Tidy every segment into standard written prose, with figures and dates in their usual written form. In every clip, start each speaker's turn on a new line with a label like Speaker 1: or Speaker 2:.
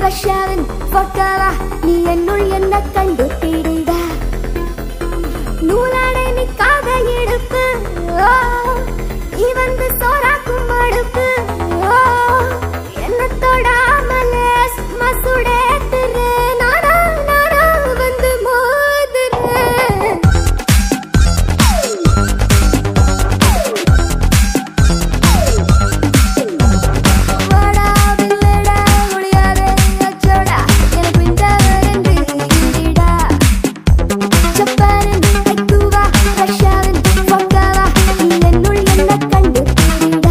Speaker 1: ரஷ்யாவின் vodka-வா நீ என்னுள் என்ன கண்டு தேடிட நூலாடை நிக்காத இடுப்பு நீ வந்து சோறாக்கும் அடுப்பு என்ன தொடாமலே சும்மா சுடேத்துரு நானா வந்து மோதுரு வாடா பிள்ளடா முடியாதே அச்சோடா எனக்கு இந்த வரந்து இடிடா ஜப்பானின் ஐக்குவா ரஷ்யாவின் vodka-வா நீ என்னுள் என்ன கண்டு தேடிட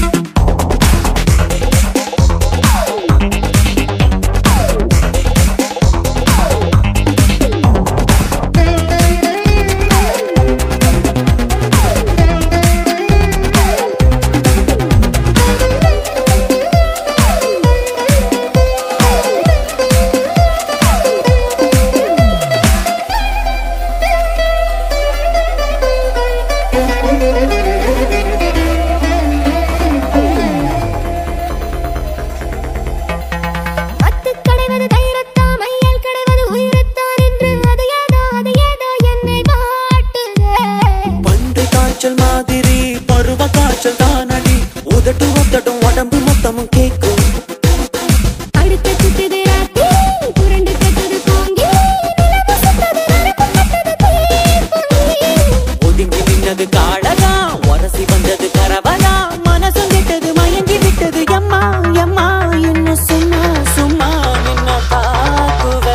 Speaker 1: மத்து கடைவது தைரத்தான் மையல் கடைவது உயிரத்தான் என்று அது ஏதோ என்னை வாட்டுதே
Speaker 2: பண்டு காய்ச்சல் மாதிரி பருவ காய்ச்சல் தானடி உதட்டு உதட்டும் உடம்பு மொத்தமும் கேக்கும்
Speaker 1: அடுத்த சுத்துது ராத்தி புரண்டு கட்டுது தூங்கி நிலவு சுத்தது நரம்பு கட்டது தீப்பொங்கி
Speaker 2: ஒதுங்கி நின்னது காடகா உரசி வந்தது கரவலா மனசும் விட்டது மயங்கி விட்டது எம்மா எம்மா இன்னும் சும்மா சும்மா நின்ன பாக்குவே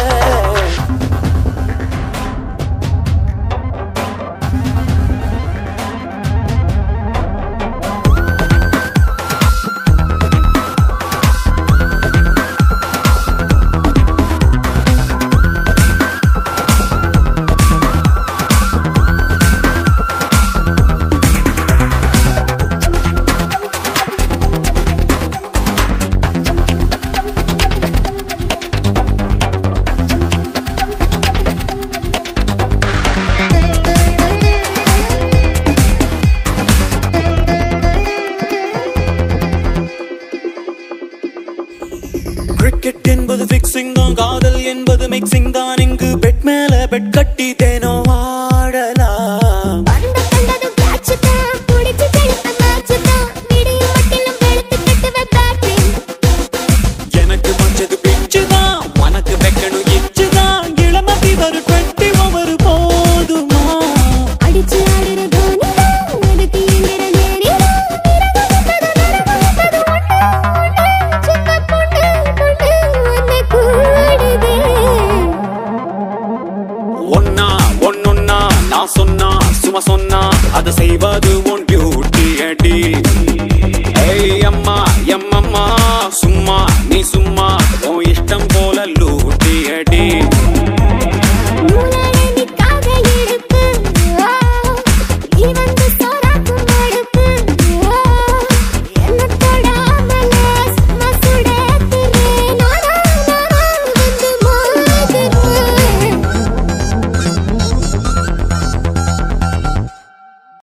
Speaker 2: கிரிக்கெட் என்பது ஃபிக்ஸிங் தான் காதல் என்பது மிக்சிங் தான் இங்கு பெட் மேல பெட் கட்டி தேனோ ஆடலாம்
Speaker 1: பந்த கண்டது கேட்ச் தான் புடிச்சு கெடுத்த மேட்ச் தான் விடியும் மட்டிலும் வெளுத்து கட்டுவ பேட்டிங்
Speaker 2: எனக்கு மஞ்சது பிச்சு தான் உனக்கு வைக்கணும் இச்சு தான் இளமதி ஒரு 20 ஓவர் போதுமா
Speaker 1: அடிச்சு ஆடுற தோனி அது தீங்கிற நேரி சின்ன பொண்ணு உன்னை கூடுதே
Speaker 2: ஒன்னா நான் சொன்னா சும்மா சொன்னா அதை செய்வது உன் டியூட்டி அடி